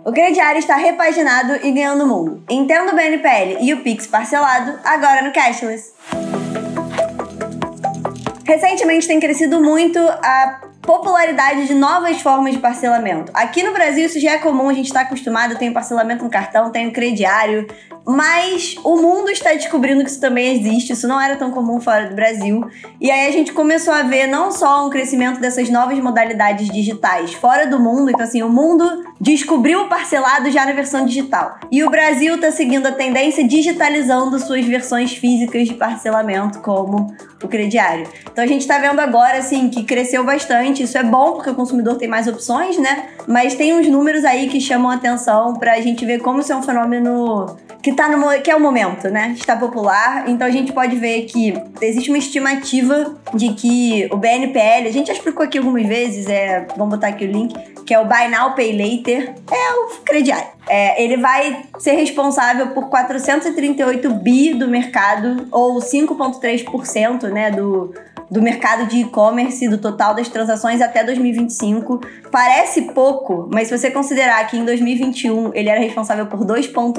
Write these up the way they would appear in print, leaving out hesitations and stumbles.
O crediário está repaginado e ganhando mundo. Entenda o BNPL e o Pix parcelado agora no Cashless. Recentemente tem crescido muito a popularidade de novas formas de parcelamento. Aqui no Brasil isso já é comum, a gente está acostumado, tem parcelamento no cartão, tem o crediário, mas o mundo está descobrindo que isso também existe, isso não era tão comum fora do Brasil. E aí a gente começou a ver não só um crescimento dessas novas modalidades digitais fora do mundo, então assim, o mundo descobriu o parcelado já na versão digital. E o Brasil está seguindo a tendência digitalizando suas versões físicas de parcelamento, como o crediário. Então a gente está vendo agora, assim, que cresceu bastante. Isso é bom porque o consumidor tem mais opções, né? Mas tem uns números aí que chamam a atenção pra gente ver como isso é um fenômeno que é o momento, né? Está popular. Então a gente pode ver que existe uma estimativa de que o BNPL, a gente já explicou aqui algumas vezes, vamos botar aqui o link, que é o Buy Now, Pay Later, é o crediário. Ele vai ser responsável por 438 bi do mercado, ou 5,3%, né, do mercado de e-commerce, do total das transações até 2025. Parece pouco, mas se você considerar que em 2021 ele era responsável por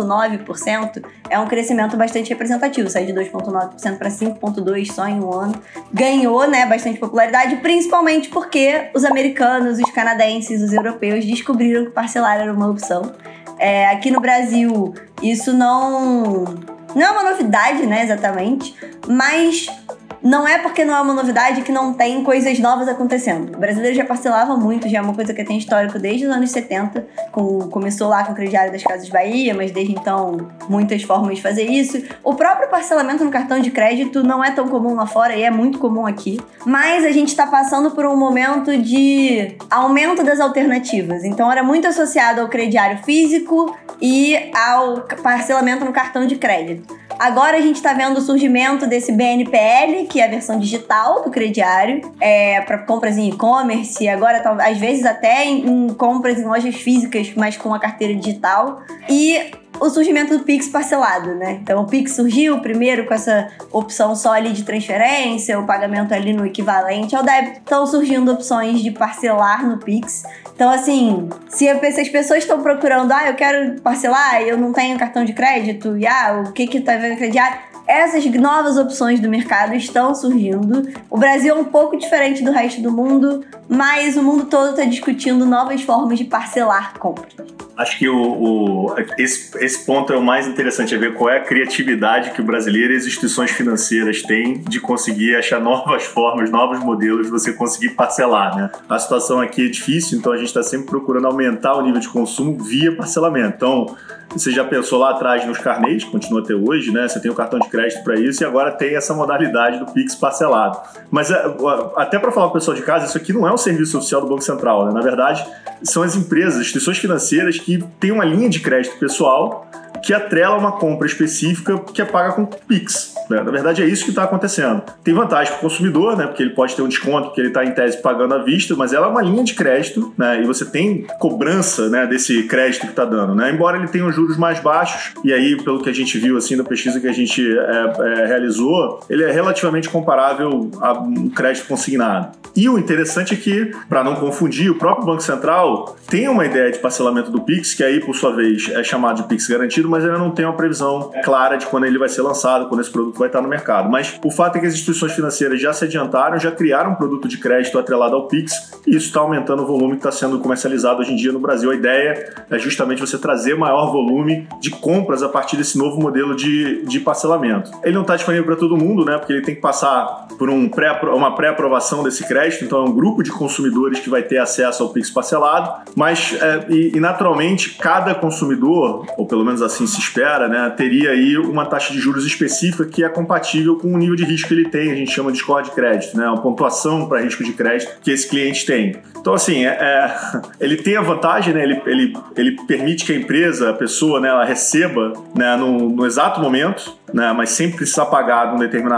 2,9%, é um crescimento bastante representativo. Saiu de 2,9% para 5,2% só em um ano. Ganhou, né, bastante popularidade, principalmente porque os americanos, os canadenses, os europeus descobriram que parcelar era uma opção. Aqui no Brasil, isso não é uma novidade, né, exatamente, mas não é porque não é uma novidade que não tem coisas novas acontecendo. O brasileiro já parcelava muito, já é uma coisa que tem histórico desde os anos 70, começou lá com o crediário das Casas Bahia, mas desde então muitas formas de fazer isso. O próprio parcelamento no cartão de crédito não é tão comum lá fora e é muito comum aqui, mas a gente está passando por um momento de aumento das alternativas. Então era muito associado ao crediário físico e ao parcelamento no cartão de crédito. Agora a gente está vendo o surgimento desse BNPL, que é a versão digital do crediário, para compras em e-commerce, agora às vezes até em compras em lojas físicas, mas com a carteira digital. E o surgimento do Pix parcelado, né? Então o Pix surgiu primeiro com essa opção só ali de transferência, o pagamento ali no equivalente ao débito. Estão surgindo opções de parcelar no Pix. Então, assim, se as pessoas estão procurando, eu quero parcelar e eu não tenho cartão de crédito, e o que tá vendo crediário? Essas novas opções do mercado estão surgindo. O Brasil é um pouco diferente do resto do mundo, mas o mundo todo está discutindo novas formas de parcelar compras. Acho que esse ponto é o mais interessante, é ver qual é a criatividade que o brasileiro e as instituições financeiras têm de conseguir achar novas formas, novos modelos de você conseguir parcelar, né? A situação aqui é difícil, então a gente está sempre procurando aumentar o nível de consumo via parcelamento. Então, você já pensou lá atrás nos carnês, continua até hoje, né? Você tem o cartão de crédito para isso e agora tem essa modalidade do Pix parcelado. Mas até para falar para o pessoal de casa, isso aqui não é um serviço oficial do Banco Central, né? Na verdade, são as empresas, instituições financeiras que têm uma linha de crédito pessoal que atrela uma compra específica que é paga com Pix. Né? Na verdade, é isso que está acontecendo. Tem vantagem para o consumidor, né? Porque ele pode ter um desconto, porque ele está, em tese, pagando à vista, mas ela é uma linha de crédito, né? E você tem cobrança, né, desse crédito que está dando. Né? Embora ele tenha os juros mais baixos, e aí, pelo que a gente viu assim, na pesquisa que a gente realizou, ele é relativamente comparável a um crédito consignado. E o interessante é que, para não confundir, o próprio Banco Central tem uma ideia de parcelamento do Pix, que aí, por sua vez, é chamado de Pix garantido, mas ainda não tem uma previsão clara de quando ele vai ser lançado, quando esse produto vai estar no mercado. Mas o fato é que as instituições financeiras já se adiantaram, já criaram um produto de crédito atrelado ao Pix, e isso está aumentando o volume que está sendo comercializado hoje em dia no Brasil. A ideia é justamente você trazer maior volume de compras a partir desse novo modelo de parcelamento. Ele não está disponível para todo mundo, né? Porque ele tem que passar por uma pré-aprovação desse crédito, então é um grupo de consumidores que vai ter acesso ao Pix parcelado, mas naturalmente cada consumidor, ou pelo menos assim se espera, né, teria aí uma taxa de juros específica que é compatível com o nível de risco que ele tem, a gente chama de score de crédito, né, uma pontuação para risco de crédito que esse cliente tem. Então, assim, ele tem a vantagem, né, ele permite que a empresa, a pessoa, né, ela receba, né, no exato momento, né, mas sempre precisa pagar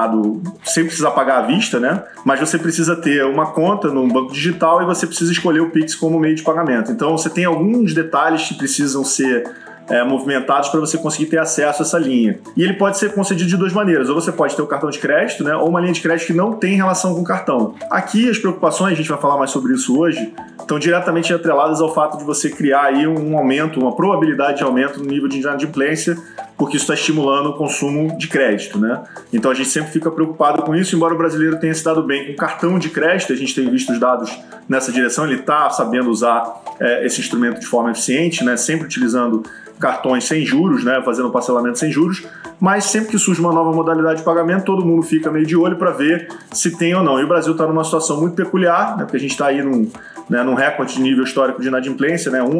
sempre precisa pagar à vista, né, mas você precisa ter uma conta num banco digital e você precisa escolher o Pix como meio de pagamento. Então, você tem alguns detalhes que precisam ser movimentados para você conseguir ter acesso a essa linha. E ele pode ser concedido de duas maneiras. Ou você pode ter o cartão de crédito, né, ou uma linha de crédito que não tem relação com o cartão. Aqui as preocupações, a gente vai falar mais sobre isso hoje, estão diretamente atreladas ao fato de você criar aí um aumento, uma probabilidade de aumento no nível de inadimplência, porque isso está estimulando o consumo de crédito, né? Então a gente sempre fica preocupado com isso, embora o brasileiro tenha se dado bem com cartão de crédito, a gente tem visto os dados nessa direção, ele está sabendo usar esse instrumento de forma eficiente, né? Sempre utilizando cartões sem juros, né? Fazendo parcelamento sem juros, mas sempre que surge uma nova modalidade de pagamento, todo mundo fica meio de olho para ver se tem ou não. E o Brasil está numa situação muito peculiar, né? Porque a gente está aí num recorde de nível histórico de inadimplência, né?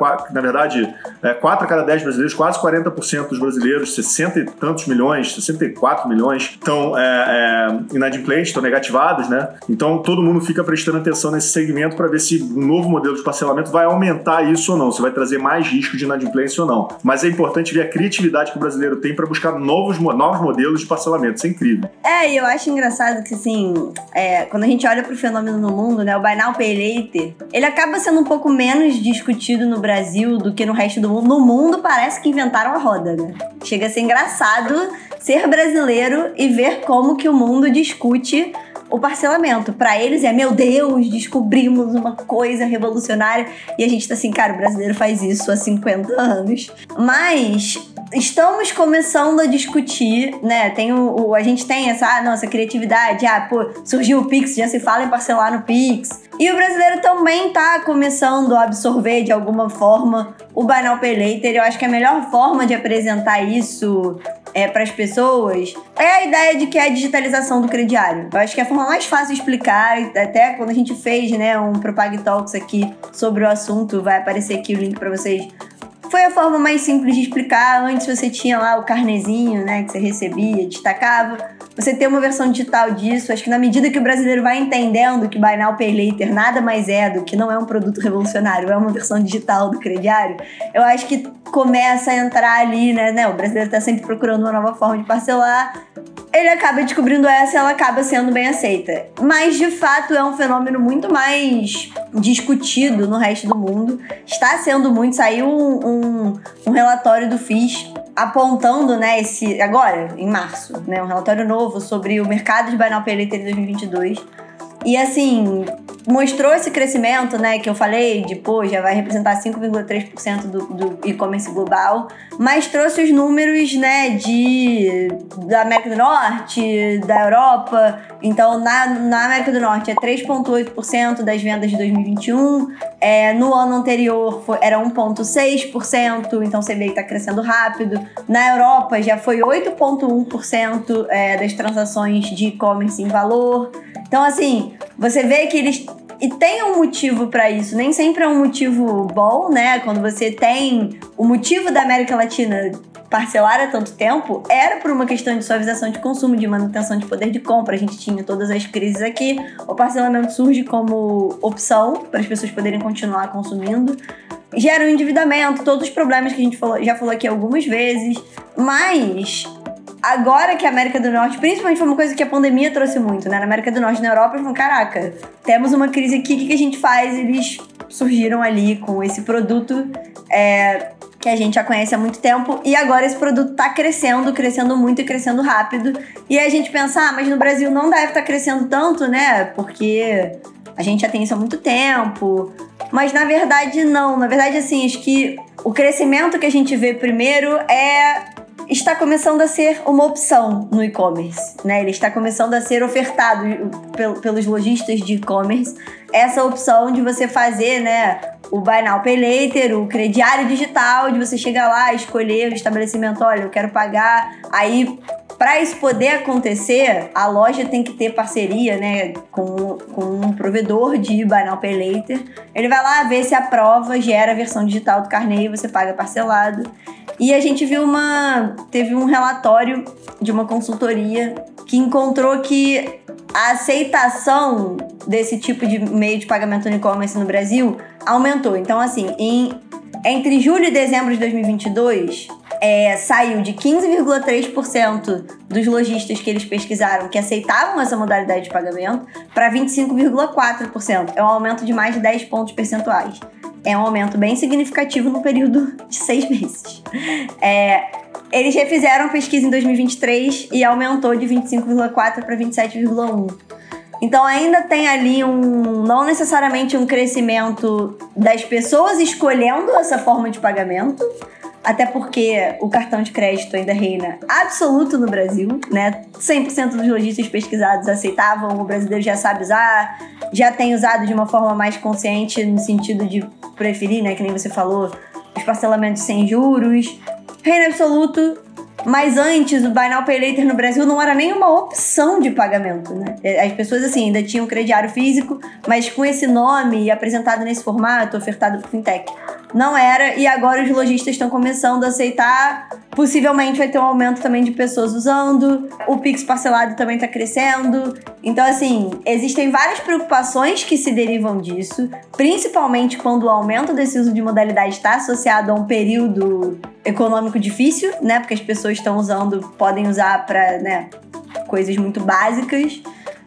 4 a cada 10 brasileiros, quase 40% dos brasileiros, 60 e tantos milhões, 64 milhões, estão inadimplentes, estão negativados, né? Então todo mundo fica prestando atenção nesse segmento para ver se um novo modelo de parcelamento vai aumentar isso ou não, se vai trazer mais risco de inadimplência ou não. Mas é importante ver a criatividade que o brasileiro tem para buscar novos modelos de parcelamento. Isso é incrível. E eu acho engraçado que, assim, quando a gente olha pro fenômeno no mundo, né, o Buy Now, Pay Later, ele acaba sendo um pouco menos discutido no Brasil do que no resto do mundo. No mundo parece que inventaram a roda, né? Chega a ser engraçado ser brasileiro e ver como que o mundo discute o parcelamento. Pra eles meu Deus, descobrimos uma coisa revolucionária. E a gente tá assim, cara, o brasileiro faz isso há 50 anos. Mas estamos começando a discutir, né? A gente tem essa criatividade. Surgiu o Pix, já se fala em parcelar no Pix. E o brasileiro também tá começando a absorver de alguma forma o Buy Now, Pay Later. Eu acho que a melhor forma de apresentar isso para as pessoas é a ideia de que é a digitalização do crediário. Eu acho que é a forma mais fácil de explicar, até quando a gente fez, né, um Propag Talks aqui sobre o assunto, vai aparecer aqui o link para vocês. Foi a forma mais simples de explicar. Antes você tinha lá o carnezinho, né, que você recebia, destacava. Você tem uma versão digital disso. Acho que na medida que o brasileiro vai entendendo que Buy Now, Pay Later nada mais é do que não é um produto revolucionário, é uma versão digital do crediário, eu acho que começa a entrar ali, né? O brasileiro está sempre procurando uma nova forma de parcelar. Ele acaba descobrindo essa e ela acaba sendo bem aceita. Mas, de fato, é um fenômeno muito mais discutido no resto do mundo. Está sendo muito. Saiu um relatório do FIS apontando, né, agora, em março, né, um relatório novo sobre o mercado de Buy Now, Pay Later em 2022. E, assim, mostrou esse crescimento, né, que eu falei, já vai representar 5,3% do e-commerce global, mas trouxe os números, né, da América do Norte, da Europa. Então, na América do Norte é 3,8% das vendas de 2021, no ano anterior era 1,6%, então você vê que está crescendo rápido. Na Europa já foi 8,1% das transações de e-commerce em valor. Então, assim, você vê que eles... E tem um motivo para isso, nem sempre é um motivo bom, né? Quando você tem o motivo da América Latina parcelar há tanto tempo, era por uma questão de suavização de consumo, de manutenção de poder de compra. A gente tinha todas as crises aqui, o parcelamento surge como opção para as pessoas poderem continuar consumindo. Gera um endividamento, todos os problemas que a gente já falou aqui algumas vezes, mas... Agora que a América do Norte, principalmente foi uma coisa que a pandemia trouxe muito, né? Na América do Norte e na Europa, eles falaram, caraca, temos uma crise aqui, o que a gente faz? Eles surgiram ali com esse produto que a gente já conhece há muito tempo, e agora esse produto tá crescendo muito e crescendo rápido. E aí a gente pensa, mas no Brasil não deve estar crescendo tanto, né? Porque a gente já tem isso há muito tempo. Mas na verdade não, na verdade assim, acho que o crescimento que a gente vê primeiro está começando a ser uma opção no e-commerce, né? Ele está começando a ser ofertado pelos lojistas de e-commerce, essa opção de você fazer, né, o Buy Now, Pay Later, o crediário digital, de você chegar lá, escolher o estabelecimento, olha, eu quero pagar. Aí, para isso poder acontecer, a loja tem que ter parceria, né, com um provedor de Buy Now, Pay Later. Ele vai lá ver se aprova, gera a versão digital do carnê e você paga parcelado. E a gente teve um relatório de uma consultoria que encontrou que a aceitação desse tipo de meio de pagamento no e-commerce no Brasil aumentou. Então, assim, entre julho e dezembro de 2022, saiu de 15,3% dos lojistas que eles pesquisaram que aceitavam essa modalidade de pagamento para 25,4%. É um aumento de mais de 10 pontos percentuais. É um aumento bem significativo no período de 6 meses. Eles refizeram a pesquisa em 2023 e aumentou de 25,4 para 27,1. Então ainda tem ali não necessariamente um crescimento das pessoas escolhendo essa forma de pagamento, até porque o cartão de crédito ainda reina absoluto no Brasil, né? 100% dos lojistas pesquisados aceitavam, o brasileiro já sabe usar, já tem usado de uma forma mais consciente no sentido de preferir, né? Que nem você falou, os parcelamentos sem juros, reina absoluto. Mas antes, o Buy Now Pay Later no Brasil não era nem uma opção de pagamento, né? As pessoas, assim, ainda tinham crediário físico, mas com esse nome apresentado nesse formato, ofertado por fintech. Não era, e agora os lojistas estão começando a aceitar. Possivelmente vai ter um aumento também de pessoas usando. O Pix parcelado também está crescendo. Então, assim, existem várias preocupações que se derivam disso, principalmente quando o aumento desse uso de modalidade está associado a um período econômico difícil, né? Porque as pessoas estão usando, podem usar para, né, coisas muito básicas.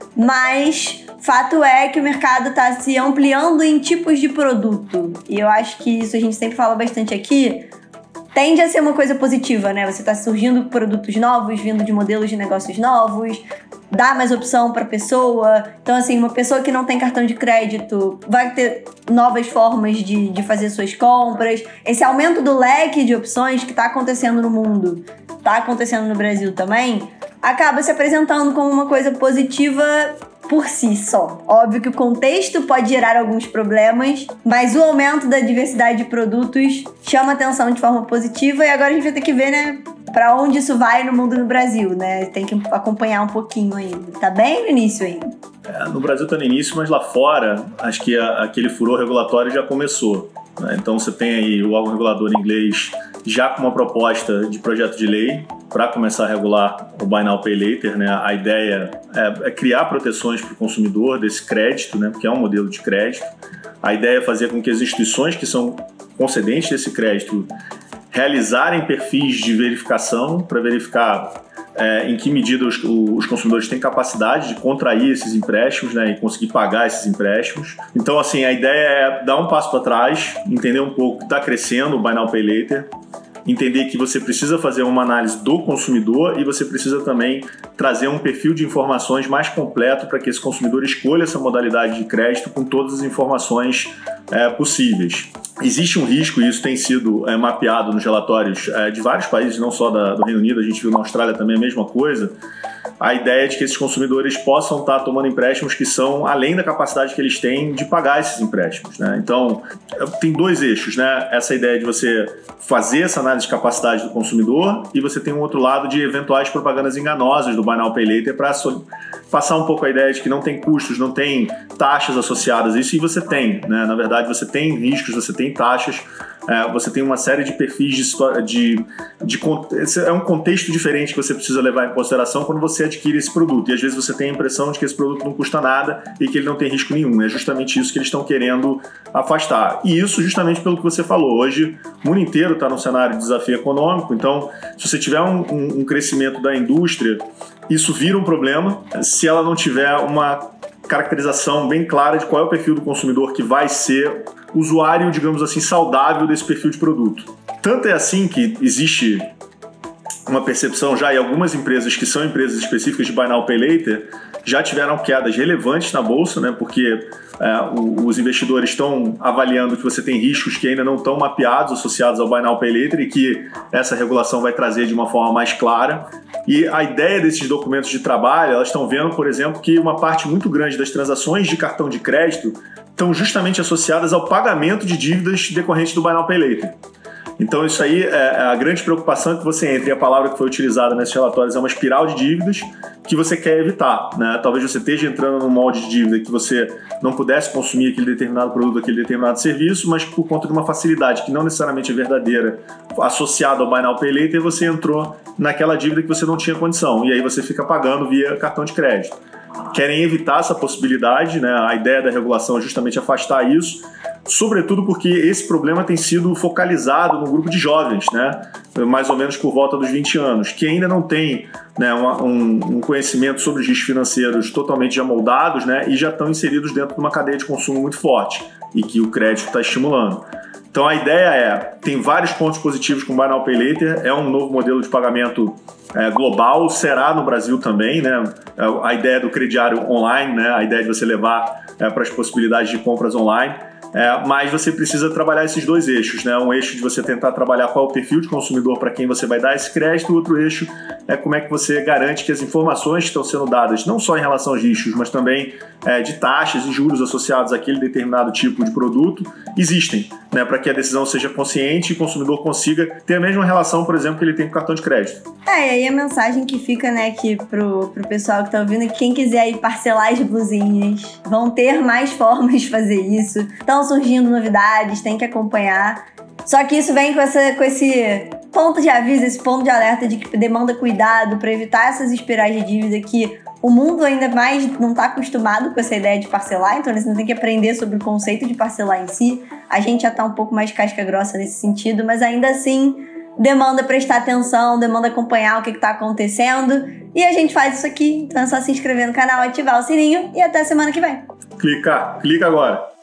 Mas fato é que o mercado está se ampliando em tipos de produto. E eu acho que isso a gente sempre fala bastante aqui. Tende a ser uma coisa positiva, né? Você está surgindo produtos novos, vindo de modelos de negócios novos, dá mais opção para a pessoa. Então, assim, uma pessoa que não tem cartão de crédito vai ter novas formas de fazer suas compras. Esse aumento do leque de opções que está acontecendo no mundo, está acontecendo no Brasil também, acaba se apresentando como uma coisa positiva por si só. Óbvio que o contexto pode gerar alguns problemas, mas o aumento da diversidade de produtos chama atenção de forma positiva e agora a gente vai ter que ver, né, pra onde isso vai no mundo e no Brasil, né? Tem que acompanhar um pouquinho ainda. Tá bem no início ainda. No Brasil tá no início, mas lá fora, acho que aquele furor regulatório já começou, né? Então você tem aí o órgão regulador inglês já com uma proposta de projeto de lei para começar a regular o Buy Now Pay Later, né? A ideia é criar proteções para o consumidor desse crédito, né? Porque é um modelo de crédito. A ideia é fazer com que as instituições que são concedentes desse crédito realizarem perfis de verificação para verificar em que medida os consumidores têm capacidade de contrair esses empréstimos, né, e conseguir pagar esses empréstimos. Então, assim, a ideia é dar um passo para trás, entender um pouco que está crescendo o Buy Now Pay Later, entender que você precisa fazer uma análise do consumidor e você precisa também trazer um perfil de informações mais completo para que esse consumidor escolha essa modalidade de crédito com todas as informações possíveis. Existe um risco, e isso tem sido mapeado nos relatórios de vários países, não só do Reino Unido, a gente viu na Austrália também a mesma coisa, a ideia de que esses consumidores possam estar tomando empréstimos que são além da capacidade que eles têm de pagar esses empréstimos, né? Então, tem dois eixos, né? Essa ideia de você fazer essa análise de capacidade do consumidor e você tem um outro lado de eventuais propagandas enganosas do Buy Now Pay Later para passar um pouco a ideia de que não tem custos, não tem taxas associadas a isso, e você tem, né? Na verdade, você tem riscos, você tem taxas, você tem uma série de perfis é um contexto diferente que você precisa levar em consideração quando você adquire esse produto, e às vezes você tem a impressão de que esse produto não custa nada e que ele não tem risco nenhum. É justamente isso que eles estão querendo afastar, e isso justamente pelo que você falou. Hoje o mundo inteiro está num cenário de desafio econômico, então se você tiver um crescimento da indústria, isso vira um problema se ela não tiver uma caracterização bem clara de qual é o perfil do consumidor que vai ser usuário, digamos assim, saudável desse perfil de produto. Tanto é assim que existe uma percepção já, e algumas empresas que são empresas específicas de Buy Now Pay Later já tiveram quedas relevantes na bolsa, né? Porque os investidores estão avaliando que você tem riscos que ainda não estão mapeados associados ao Buy Now Pay Later e que essa regulação vai trazer de uma forma mais clara. E a ideia desses documentos de trabalho, elas estão vendo, por exemplo, que uma parte muito grande das transações de cartão de crédito estão justamente associadas ao pagamento de dívidas decorrentes do Buy Now Pay Later. Então isso aí, a grande preocupação é que você entre, e a palavra que foi utilizada nesses relatórios é uma espiral de dívidas que você quer evitar, né? Talvez você esteja entrando num molde de dívida que você não pudesse consumir aquele determinado produto, aquele determinado serviço, mas por conta de uma facilidade que não necessariamente é verdadeira, associada ao Buy Now Pay Later, você entrou naquela dívida que você não tinha condição, e aí você fica pagando via cartão de crédito. Querem evitar essa possibilidade, né? A ideia da regulação é justamente afastar isso, sobretudo porque esse problema tem sido focalizado no grupo de jovens, né? Mais ou menos por volta dos 20 anos, que ainda não tem, né, um conhecimento sobre os riscos financeiros totalmente amoldados, né? E já estão inseridos dentro de uma cadeia de consumo muito forte. e que o crédito está estimulando. Então a ideia tem vários pontos positivos com o Buy Now Pay Later, é um novo modelo de pagamento global, será no Brasil também, né? A ideia do crediário online, né? A ideia de você levar para as possibilidades de compras online. Mas você precisa trabalhar esses dois eixos, né? Um eixo de você tentar trabalhar qual é o perfil de consumidor para quem você vai dar esse crédito, o outro eixo é como é que você garante que as informações que estão sendo dadas, não só em relação aos riscos, mas também de taxas e juros associados àquele determinado tipo de produto, existem, né? Para que a decisão seja consciente e o consumidor consiga ter a mesma relação, por exemplo, que ele tem com o cartão de crédito. E aí a mensagem que fica, né, aqui pro pessoal que tá ouvindo, é que quem quiser aí parcelar as blusinhas, vão ter mais formas de fazer isso. Estão surgindo novidades, tem que acompanhar. Só que isso vem com esse ponto de aviso, esse ponto de alerta de que demanda cuidado para evitar essas espirais de dívida que o mundo ainda mais não está acostumado com essa ideia de parcelar, então eles não tem que aprender sobre o conceito de parcelar em si. A gente já está um pouco mais casca grossa nesse sentido, mas ainda assim demanda prestar atenção, demanda acompanhar o que está acontecendo. E a gente faz isso aqui, então é só se inscrever no canal, ativar o sininho e até semana que vem. Clica agora.